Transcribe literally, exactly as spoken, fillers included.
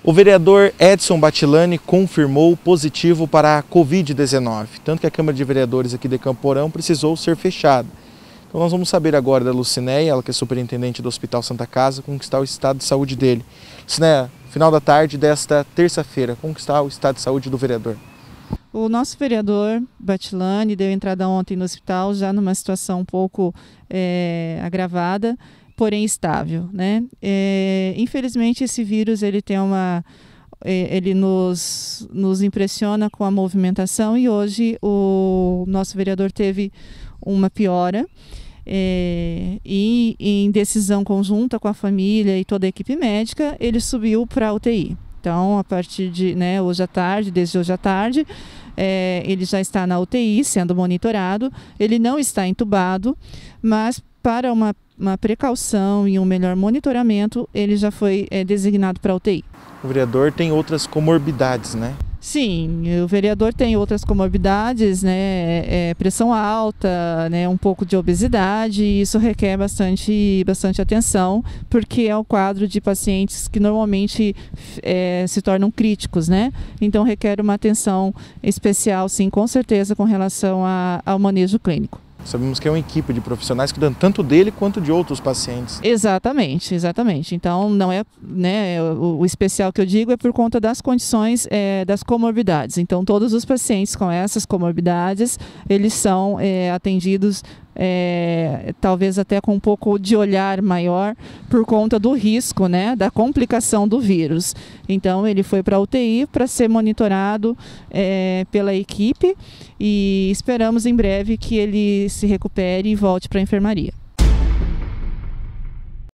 O vereador Edson Batilani confirmou positivo para a covid dezenove, tanto que a Câmara de Vereadores aqui de Campo Mourão precisou ser fechada. Então nós vamos saber agora da Lucinéia, ela que é superintendente do Hospital Santa Casa, como está o estado de saúde dele. Lucinéia, final da tarde desta terça-feira, como está o estado de saúde do vereador? O nosso vereador Batilani deu entrada ontem no hospital já numa situação um pouco é, agravada, porém estável, né? É, infelizmente esse vírus ele tem uma, é, ele nos, nos impressiona com a movimentação e hoje o nosso vereador teve uma piora é, e em decisão conjunta com a família e toda a equipe médica ele subiu para a U T I. Então a partir de né, hoje à tarde, desde hoje à tarde, é, ele já está na U T I sendo monitorado, ele não está entubado, mas para uma uma precaução e um melhor monitoramento, ele já foi é, designado para a U T I. O vereador tem outras comorbidades, né? Sim, o vereador tem outras comorbidades, né? É, pressão alta, né? Um pouco de obesidade, e isso requer bastante, bastante atenção, porque é o quadro de pacientes que normalmente é, se tornam críticos, né? Então requer uma atenção especial, sim, com certeza, com relação a, ao manejo clínico. Sabemos que é uma equipe de profissionais cuidando tanto dele quanto de outros pacientes. Exatamente, exatamente. Então, não é, né, o, o especial que eu digo é por conta das condições é, das comorbidades. Então, todos os pacientes com essas comorbidades, eles são é, atendidos É, talvez até com um pouco de olhar maior por conta do risco, né, da complicação do vírus. Então ele foi para a U T I para ser monitorado é, pela equipe e esperamos em breve que ele se recupere e volte para a enfermaria.